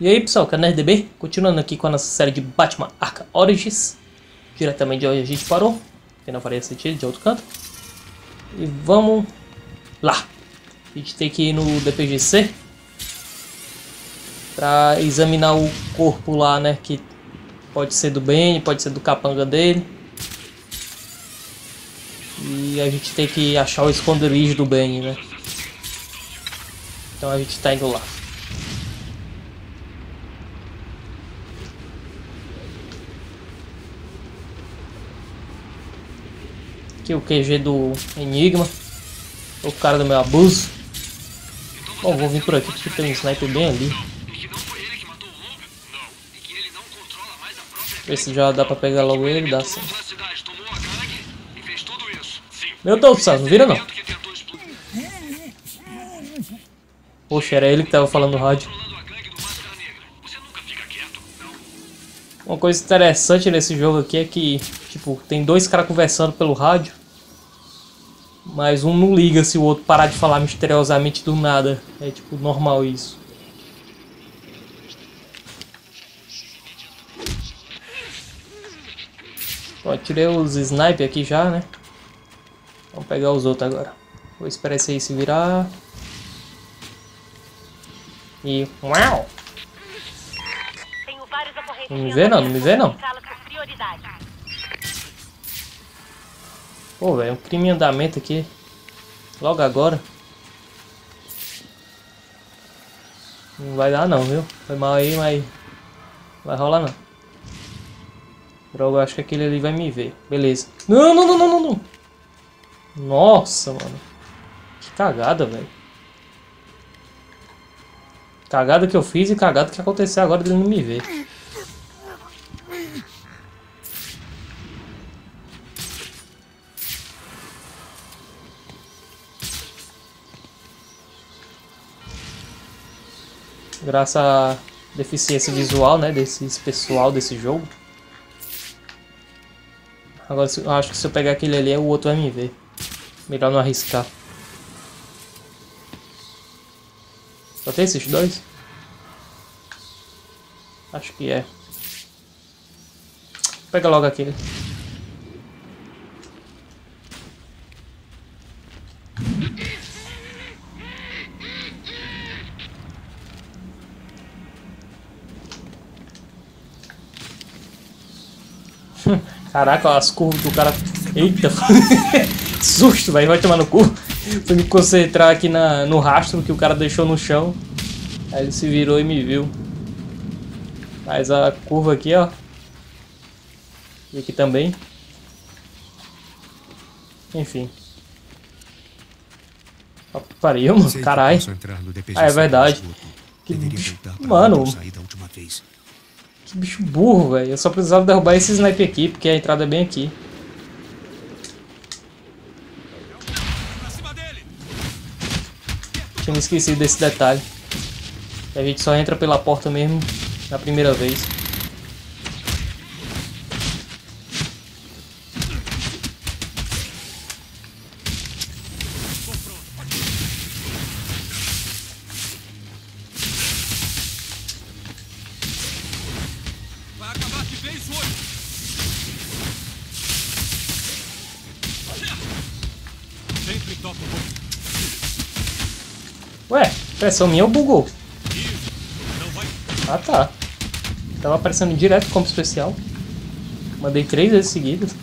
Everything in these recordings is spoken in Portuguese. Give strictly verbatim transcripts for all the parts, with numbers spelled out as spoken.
E aí pessoal, canal R D B, continuando aqui com a nossa série de Batman Arkham Origins. Diretamente de onde a gente parou, que não faria sentido, de outro canto. E vamos lá. A gente tem que ir no D P G C pra examinar o corpo lá, né, que pode ser do Bane, pode ser do capanga dele. E a gente tem que achar o esconderijo do Bane, né. Então a gente tá indo lá. Aqui o Q G do Enigma, o cara do meu abuso. Bom, vou vir por aqui porque tem um sniper bem ali. Ver se já dá pra pegar logo ele, dá sim. Meu Deus do céu, não vira não. Poxa, era ele que tava falando no rádio. Uma coisa interessante nesse jogo aqui é que, tipo, tem dois caras conversando pelo rádio, mas um não liga se o outro parar de falar misteriosamente do nada. É tipo normal isso. Ó, tirei os sniper aqui já, né? Vamos pegar os outros agora. Vou esperar esse aí se virar. E... Uau! Não me vê não, não me vê não. Pô, velho, um crime em andamento aqui. Logo agora. Não vai dar não, viu? Foi mal aí, mas... Vai rolar não. Droga, eu acho que aquele ali vai me ver. Beleza. Não, não, não, não, não, não. Nossa, mano. Que cagada, velho. Cagada que eu fiz e cagada que aconteceu agora dele não me ver. Graças à deficiência visual, né, desse pessoal desse jogo. Agora eu acho que se eu pegar aquele ali, o outro vai me ver. Melhor não arriscar. Só tem esses dois? Acho que é. Pega logo aquele. Caraca, as curvas do cara... Eita! Susto, velho. Vai tomar no cu. Fui me concentrar aqui na, no rastro que o cara deixou no chão. Aí ele se virou e me viu. Mas a curva aqui, ó. E aqui também. Enfim. Ó, pariu, mano. Caralho. Ah, é verdade. Que bicho... Mano... Que bicho burro, velho. Eu só precisava derrubar esse sniper aqui, porque a entrada é bem aqui. Tinha me esquecido desse detalhe. E a gente só entra pela porta mesmo na primeira vez. Ué, pressão minha ou bugou? Ah tá. Tava aparecendo direto como especial. Mandei três vezes seguidas.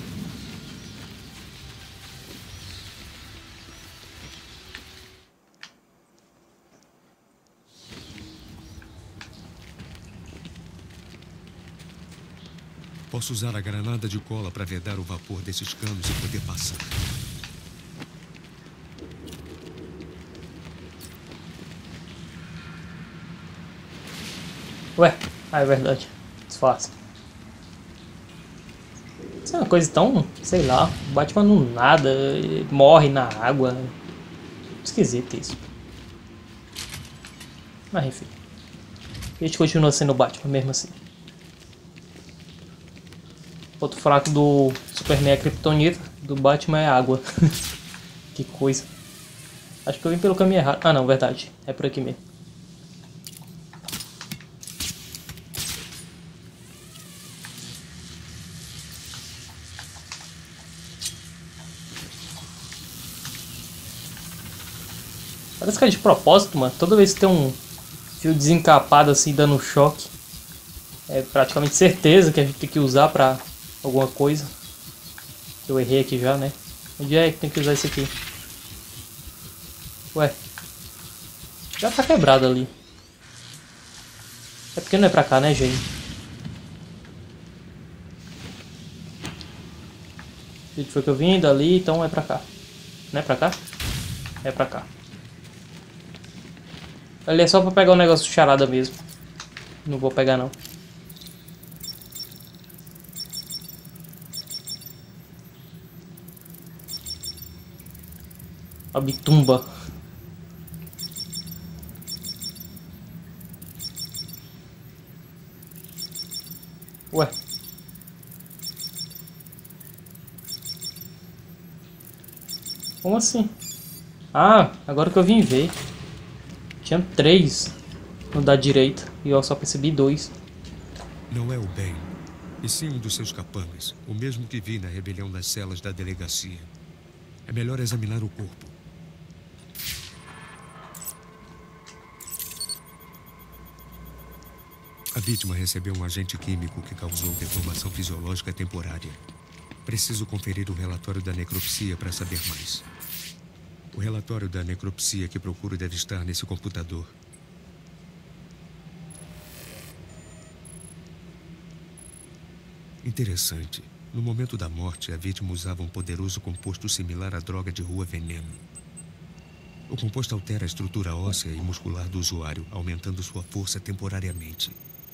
Posso usar a granada de cola para vedar o vapor desses canos e poder passar. Ué, ah, é verdade. Desfaça. Isso é uma coisa tão, sei lá, o Batman no nada, morre na água. Esquisito isso. Mas enfim. A gente continua sendo o Batman mesmo assim. Ponto fraco do Superman é Kryptonita, do Batman é água. Que coisa. Acho que eu vim pelo caminho errado. Ah não, verdade. É por aqui mesmo. Parece que é de propósito, mano. Toda vez que tem um fio desencapado assim, dando choque, é praticamente certeza que a gente tem que usar pra alguma coisa. Eu errei aqui já, né? Onde é que tem que usar isso aqui? Ué. Já tá quebrado ali. É porque não é pra cá, né, gente? Foi que eu vim dali, então é pra cá. Não é pra cá? É pra cá. Ali é só pra pegar o negócio de charada mesmo. Não vou pegar não. A bitumba. Ué. Como assim? Ah, agora que eu vim ver. Tinha três no da direita e eu só percebi dois. Não é o Ben, e sim um dos seus capangas, o mesmo que vi na rebelião das celas da delegacia. É melhor examinar o corpo. A vítima recebeu um agente químico que causou deformação fisiológica temporária. Preciso conferir o relatório da necropsia para saber mais. O relatório da necropsia que procuro deve estar nesse computador. Interessante. No momento da morte, a vítima usava um poderoso composto similar à droga de rua veneno. O composto altera a estrutura óssea e muscular do usuário, aumentando sua força temporariamente.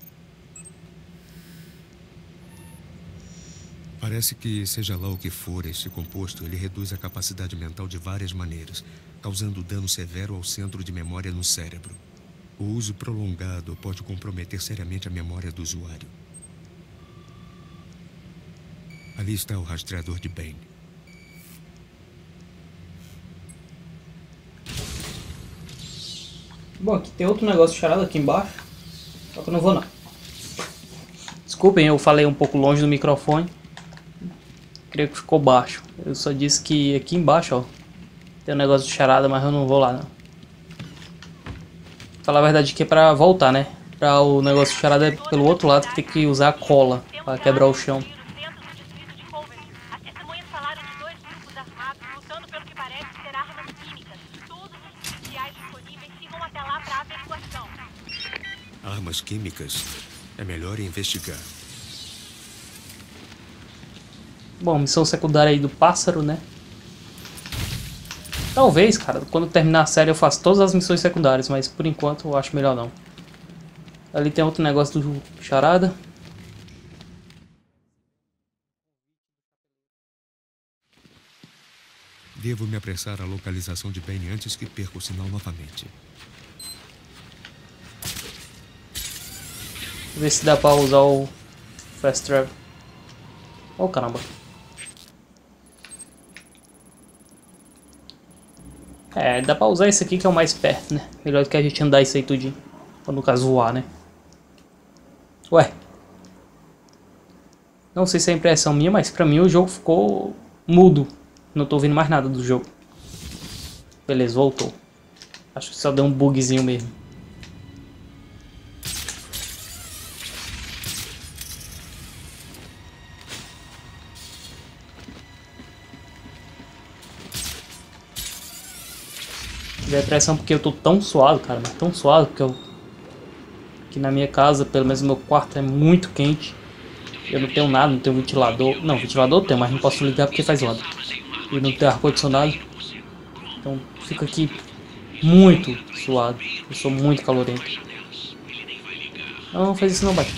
Parece que, seja lá o que for este composto, ele reduz a capacidade mental de várias maneiras, causando dano severo ao centro de memória no cérebro. O uso prolongado pode comprometer seriamente a memória do usuário. Ali está o rastreador de Ben. Bom, aqui tem outro negócio de charada aqui embaixo. Só que eu não vou não. Desculpem, eu falei um pouco longe do microfone. Creio que ficou baixo. Eu só disse que aqui embaixo, ó, tem um negócio de charada, mas eu não vou lá não. Falar a verdade aqui é pra voltar, né? Pra o negócio de charada é pelo outro lado que tem que usar a cola pra quebrar o chão. Armas químicas? É melhor investigar. Bom, missão secundária aí do pássaro, né? Talvez, cara, quando terminar a série eu faça todas as missões secundárias, mas por enquanto eu acho melhor não. Ali tem outro negócio do charada. Devo me apressar à localização de Ben antes que perca o sinal novamente. Ver se dá pra usar o Fast Travel. Oh, caramba. É, dá pra usar esse aqui que é o mais perto, né? Melhor do que a gente andar isso aí tudinho. Ou no caso voar, né? Ué. Não sei se é impressão minha, mas pra mim o jogo ficou mudo. Não tô ouvindo mais nada do jogo. Beleza, voltou. Acho que só deu um bugzinho mesmo. Tive a impressão porque eu tô tão suado, cara, mas tão suado porque eu... Aqui na minha casa, pelo menos no meu quarto, é muito quente. Eu não tenho nada, não tenho ventilador. Não, ventilador eu tenho, mas não posso ligar porque faz lado. E não tenho ar-condicionado. Então fica aqui muito suado. Eu sou muito calorento. Não, não faz isso não, bai.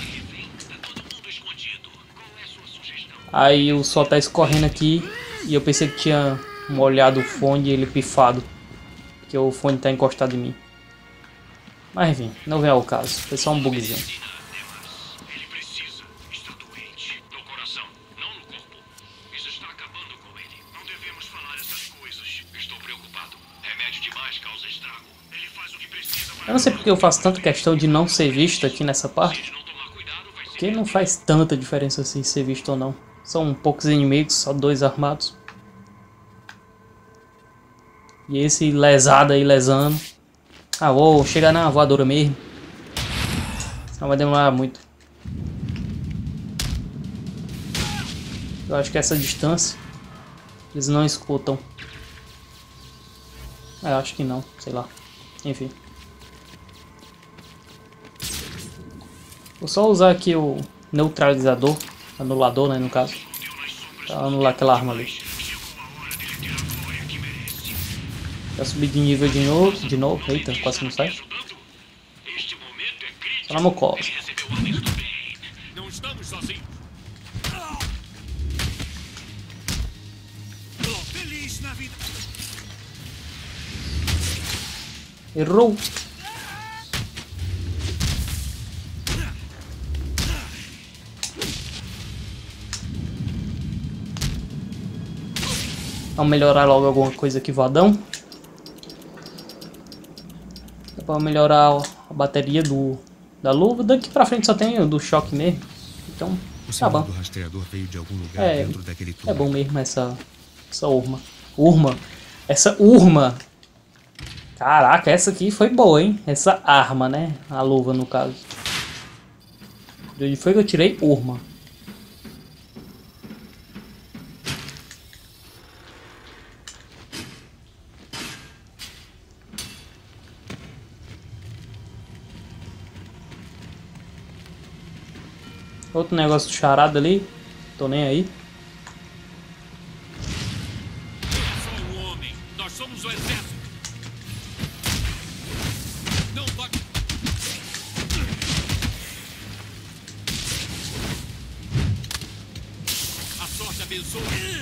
Aí o sol tá escorrendo aqui. E eu pensei que tinha molhado o fone e ele pifado. Porque o fone tá encostado em mim. Mas enfim, não vem ao caso. Foi só um bugzinho. Ele precisa estar doente no coração, não no corpo. Isso está acabando com ele. Não devemos falar essas coisas. Estou preocupado. Remédio demais causa estrago. Ele faz o que precisa para... Eu não sei porque eu faço tanta questão de não ser visto aqui nessa parte. Porque não faz tanta diferença assim ser visto ou não. São poucos inimigos, só dois armados. E esse lesado aí, lesando. Ah, vou chegar na voadora mesmo. Não vai demorar muito. Eu acho que essa distância eles não escutam. É, acho que não, sei lá. Enfim. Vou só usar aqui o neutralizador, anulador, né, no caso. Pra anular aquela arma ali. Já subi de nível de novo, de novo. Eita, quase que não sai. Só na mucosa. Não estamos sozinhos. Feliz na vida. Errou. Vamos melhorar logo alguma coisa aqui, voadão. Dá pra melhorar a bateria do, da luva. Daqui pra frente só tem o do choque mesmo. Então, tá bom. O rastreador veio de algum lugar É, dentro daquele túnel. é bom mesmo essa, essa urma. Urma. Essa urma. Caraca, essa aqui foi boa, hein? Essa arma, né? A luva, no caso. De onde foi que eu tirei? Urma. Outro negócio do charada ali. Tô nem aí. Só um homem. Nós somos o exército. Não vai. A sorte abençoe.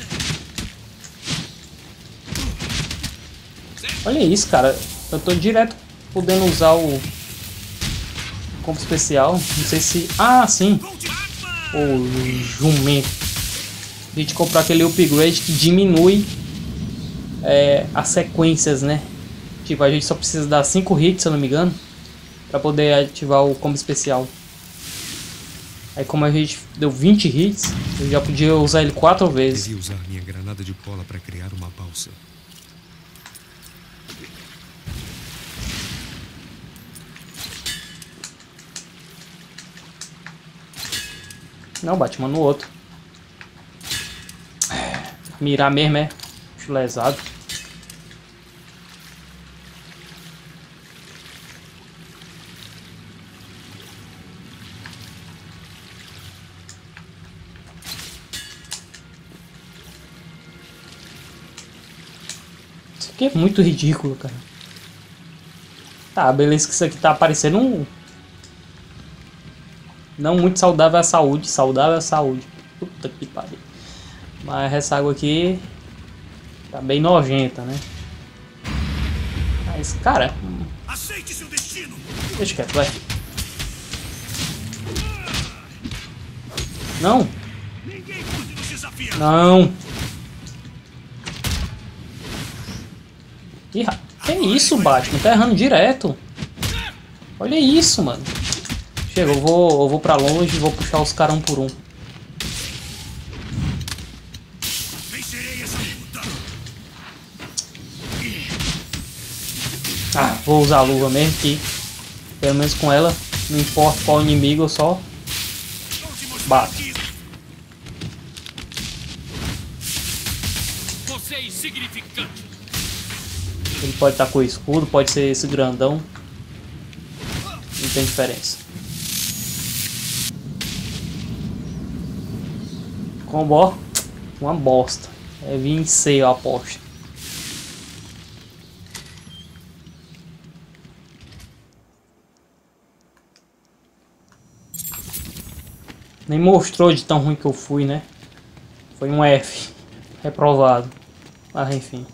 Olha isso, cara. Eu tô direto podendo usar o combo especial. Não sei se... Ah, sim. O jumento. A gente comprar aquele upgrade que diminui é, as sequências, né? Tipo, a gente só precisa dar cinco hits, se eu não me engano, pra poder ativar o combo especial. Aí como a gente deu vinte hits, eu já podia usar ele quatro vezes. Devia usar minha granada de cola para criar uma balsa. Não, bate uma no outro. Mirar mesmo, é. Chulezado. Isso aqui é muito ridículo, cara. Tá, beleza que isso aqui tá parecendo um... Não muito saudável à saúde. Saudável à saúde. Puta que pariu. Mas essa água aqui tá bem nojenta, né? Mas, cara... Aceite seu destino. Deixa quieto, vai. Não. Ninguém pode nos desafiar. Não. Que, ra... que isso, Batman? Tá errando direto. Olha isso, mano. Chega, eu vou, eu vou pra longe e vou puxar os caras um por um. Vencerei essa luta. Ah, vou usar a luva mesmo, que pelo menos com ela, não importa qual inimigo, eu só bato. Você é insignificante. Ele pode estar com o escudo, pode ser esse grandão. Não tem diferença. Combo, uma bosta. É vir em C, eu aposto. Nem mostrou de tão ruim que eu fui, né? Foi um F. Reprovado. Mas enfim.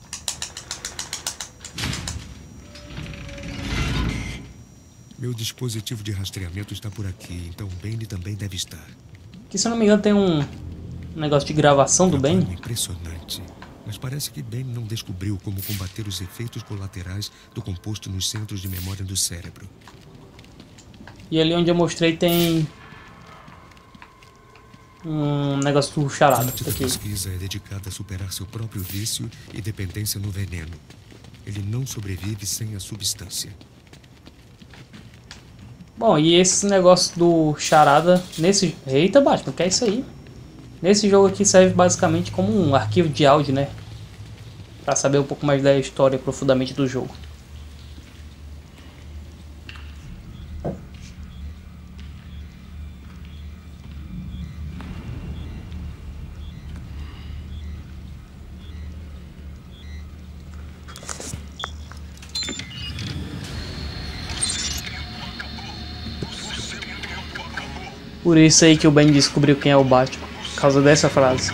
Meu dispositivo de rastreamento está por aqui, então o Bane também deve estar. Que se eu não me engano tem um negócio de gravação do Bane. Impressionante. Mas parece que Bane não descobriu como combater os efeitos colaterais do composto nos centros de memória do cérebro. E ali onde eu mostrei tem um negócio do charada. Parte da Aqui. pesquisa é dedicada a superar seu próprio vício e dependência no veneno. Ele não sobrevive sem a substância. Bom, e esse negócio do charada nesse... Eita, Batman, que é isso aí? Nesse jogo aqui serve basicamente como um arquivo de áudio, né? Pra saber um pouco mais da história profundamente do jogo. Por isso aí que o Ben descobriu quem é o Batman, por causa dessa frase.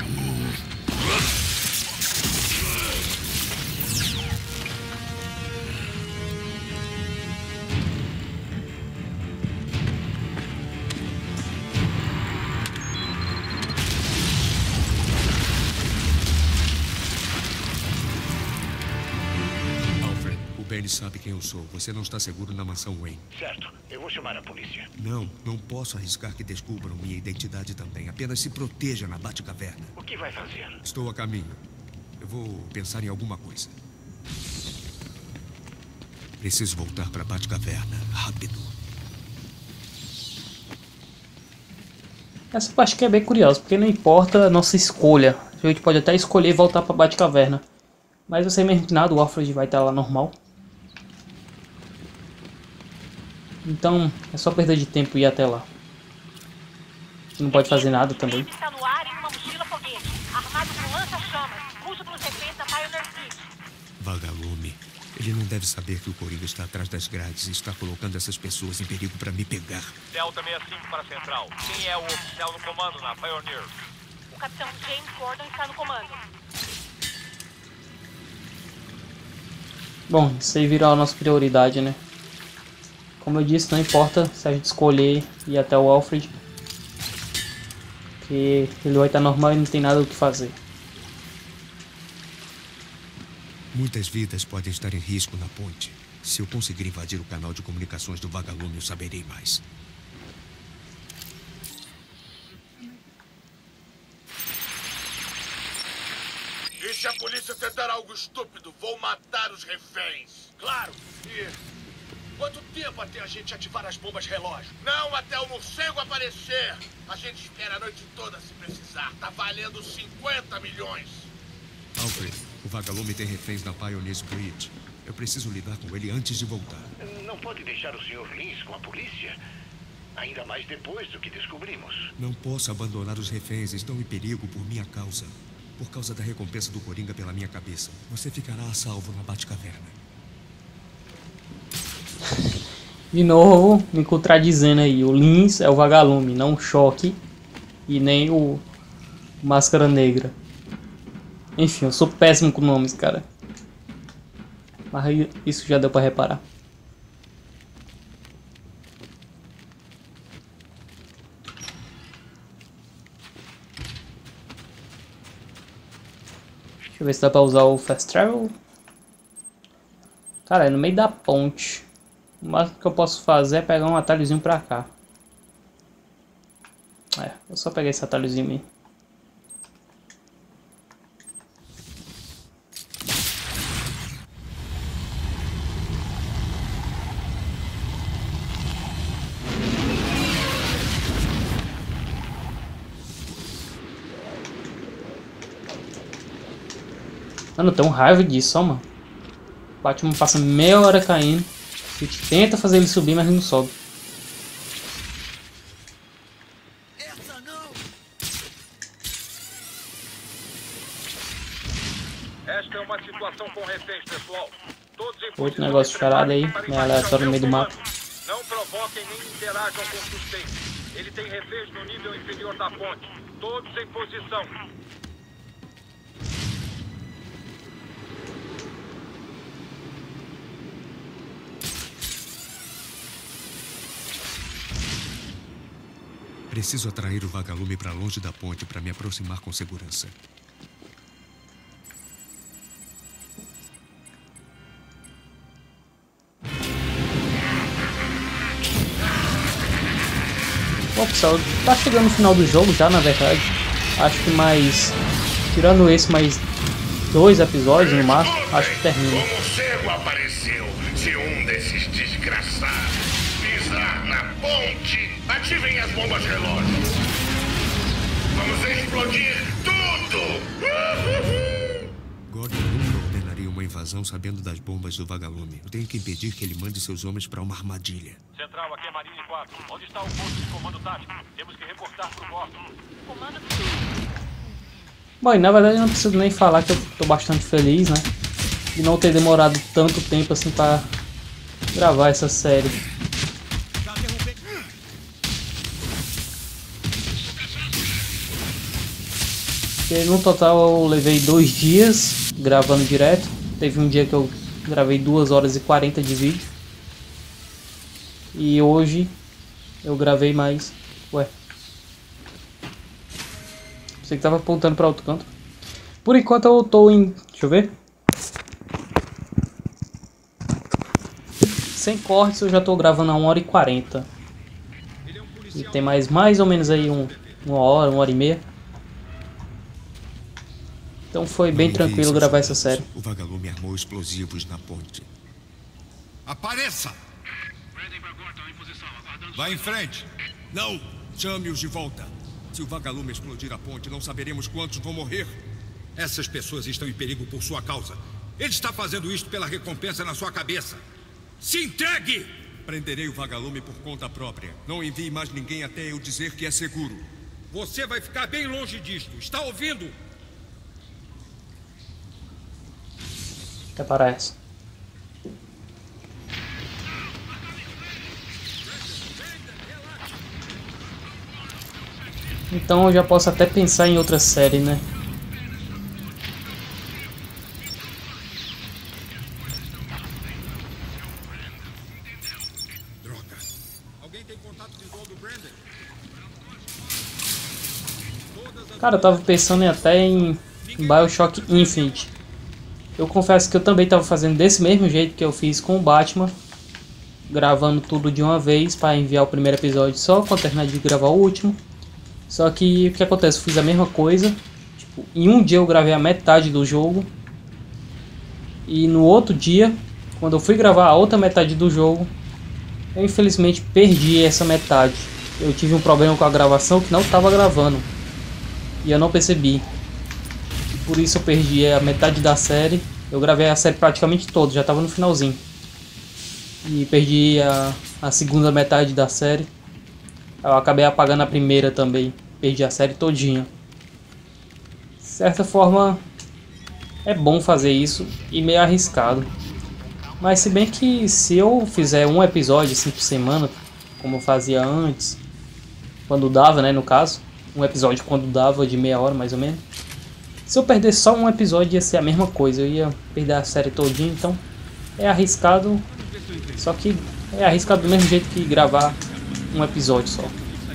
Alfred, o Ben sabe quem eu sou. Você não está seguro na mansão Wayne. Certo, eu vou chamar a polícia. Não, não posso arriscar que descubram minha identidade também. Apenas se proteja na Batcaverna. O que vai fazer? Estou a caminho. Eu vou pensar em alguma coisa. Preciso voltar para a Batcaverna. Rápido. Essa parte que é bem curiosa, porque não importa a nossa escolha. A gente pode até escolher voltar pra Batcaverna. Mas você mesmo que nada, o Alfred vai estar lá normal. Então é só perda de tempo ir até lá. A gente não pode fazer nada também. Está no ar em uma mochila foguete, armado com lança-chamas, russo pelos reféns da Pioneer Fleet. Vagalume. Ele não deve saber que o Coringa está atrás das grades e está colocando essas pessoas em perigo para me pegar. Delta sessenta e cinco para a central. Quem é o oficial no comando na Pioneer? O capitão James Gordon está no comando. Bom, isso aí virou a nossa prioridade, né? Como eu disse, não importa se a gente escolher ir até o Alfred. Que ele vai estar normal e não tem nada o que fazer. Muitas vidas podem estar em risco na ponte. Se eu conseguir invadir o canal de comunicações do Vagalume, eu saberei mais. E se a polícia tentar algo estúpido, vou matar os reféns. Claro. E quanto tempo até a gente ativar as bombas relógio? Não até o morcego aparecer. A gente espera a noite toda se precisar. Tá valendo cinquenta milhões. Alfred, o Vagalume tem reféns na Pioneer Bridge. Eu preciso lidar com ele antes de voltar. Não pode deixar o senhor Lins com a polícia. Ainda mais depois do que descobrimos. Não posso abandonar os reféns. Estão em perigo por minha causa. Por causa da recompensa do Coringa pela minha cabeça. Você ficará a salvo na Batcaverna. De novo, me contradizendo aí. O Lins é o Vagalume, não o Choque. E nem o Máscara Negra. Enfim, eu sou péssimo com nomes, cara. Mas isso já deu pra reparar. Deixa eu ver se dá pra usar o Fast Travel. Cara, é no meio da ponte. O máximo que eu posso fazer é pegar um atalhozinho pra cá. É, vou só pegar esse atalhozinho aí. Mano, eu tenho raiva disso, ó, mano. O Batman passa meia hora caindo. A gente tenta fazer ele subir, mas ele não sobe. Essa não! Esta é uma situação com reféns, pessoal. Todos em Outro negócio de charada aí, né, aleatório no meio do mapa. Não provoquem nem interajam com o suspeito. Ele tem reféns no nível inferior da ponte. Todos em posição. Preciso atrair o Vagalume para longe da ponte para me aproximar com segurança. Bom, pessoal, tá chegando no final do jogo já, na verdade. Acho que mais... Tirando esse, mais dois episódios no máximo, acho que termina. Como cego apareceu, se um desses desgraçados pisar na ponte, ativem as bombas relógio. Vamos explodir tudo! Gordon nunca ordenaria uma invasão sabendo das bombas do vagalume. Eu tenho que impedir que ele mande seus homens para uma armadilha. Central, aqui é Marine quatro. Onde está o posto de comando tático? Temos que reportar pro Boston. Comando... Bom, e na verdade eu não preciso nem falar que eu tô bastante feliz, né? De não ter demorado tanto tempo assim pra gravar essa série. Porque no total eu levei dois dias gravando direto. Teve um dia que eu gravei duas horas e quarenta de vídeo. E hoje eu gravei mais... Ué... Você que tava apontando para outro canto. Por enquanto eu tô em... Deixa eu ver. Sem cortes eu já tô gravando a uma hora e quarenta. E tem mais mais ou menos aí um, uma hora, uma hora e meia. Então foi bem tranquilo gravar essa série. O vagalume armou explosivos na ponte. Apareça! Vá em frente. Não! Chame-os de volta. Se o vagalume explodir a ponte, não saberemos quantos vão morrer. Essas pessoas estão em perigo por sua causa. Ele está fazendo isto pela recompensa na sua cabeça. Se entregue! Prenderei o vagalume por conta própria. Não envie mais ninguém até eu dizer que é seguro. Você vai ficar bem longe disto. Está ouvindo? Até parece. Então eu já posso até pensar em outra série, né? Droga. Alguém tem contato visual do Brandon? Cara, eu tava pensando em até em BioShock Infinite. Eu confesso que eu também tava fazendo desse mesmo jeito que eu fiz com o Batman. Gravando tudo de uma vez para enviar o primeiro episódio só, quando terminar de gravar o último. Só que o que acontece? Eu fiz a mesma coisa. Tipo, em um dia eu gravei a metade do jogo. E no outro dia, quando eu fui gravar a outra metade do jogo, eu infelizmente perdi essa metade. Eu tive um problema com a gravação que não estava gravando. E eu não percebi. E por isso eu perdi a metade da série. Eu gravei a série praticamente toda, já estava no finalzinho. E perdi a, a segunda metade da série. Eu acabei apagando a primeira também. Perdi a série todinha. De certa forma, é bom fazer isso e meio arriscado. Mas se bem que se eu fizer um episódio assim por semana, como eu fazia antes, quando dava, né, no caso, um episódio quando dava de meia hora mais ou menos. Se eu perder só um episódio ia ser a mesma coisa, eu ia perder a série todinha, então é arriscado. Só que é arriscado do mesmo jeito que gravar um episódio só.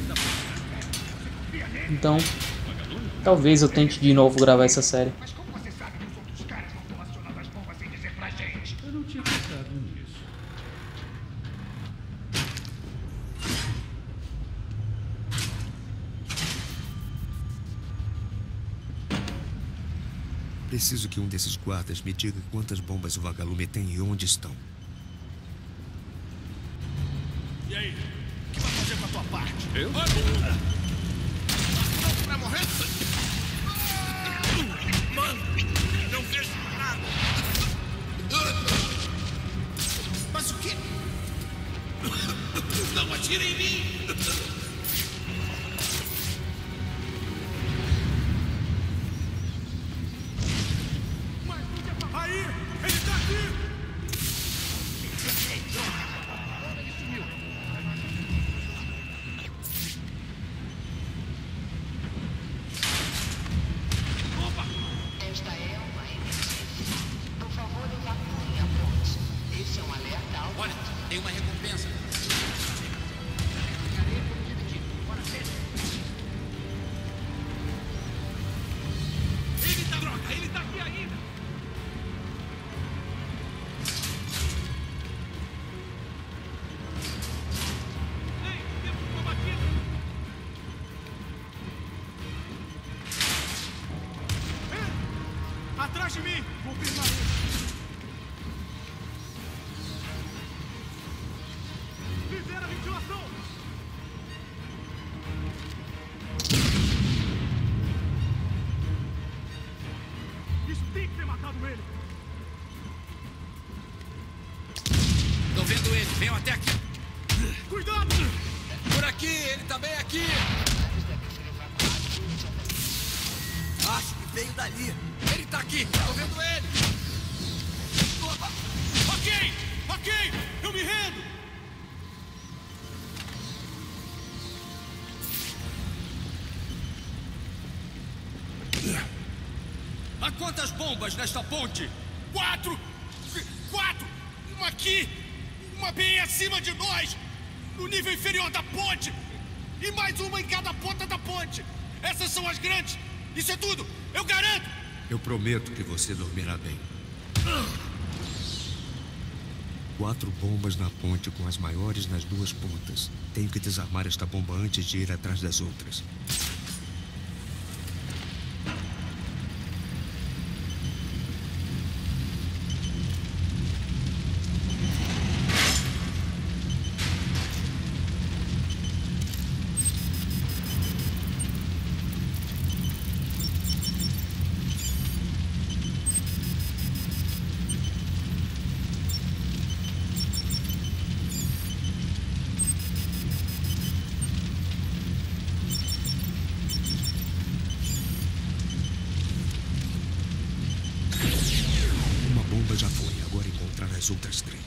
Então, talvez eu tente de novo gravar essa série. Mas como você sabe que os outros caras não estão acionando as bombas sem dizer pra gente? Eu não tinha pensado nisso. Preciso que um desses guardas me diga quantas bombas o vagalume tem e onde estão. E aí? O que vai fazer com a tua parte? Eu? Vai morrer? Mano, não vejo nada. Mas o quê? Não atire em mim! Aí! Ele tá aqui! Esta é uma emergência. Por favor, evacuem a ponte. Este é um alerta alto. Olha, tem uma recompensa. Ficarei por atrás de mim! Vou pegar ele! Libera a ventilação! Isso tem que ter matado ele! Tô vendo ele, venham até aqui. Cuidado! Por aqui, ele também aqui. Acho que veio dali. Ele tá aqui, tô vendo ele. Ok, ok, eu me rendo. Há quantas bombas nesta ponte? Quatro! Quatro! Uma aqui! Uma bem acima de nós! No nível inferior da ponte! E mais uma em cada ponta da ponte! Essas são as grandes! Isso é tudo! Eu garanto! Eu prometo que você dormirá bem. Quatro bombas na ponte com as maiores nas duas pontas. Tenho que desarmar esta bomba antes de ir atrás das outras. Já foi, agora encontrar as outras três.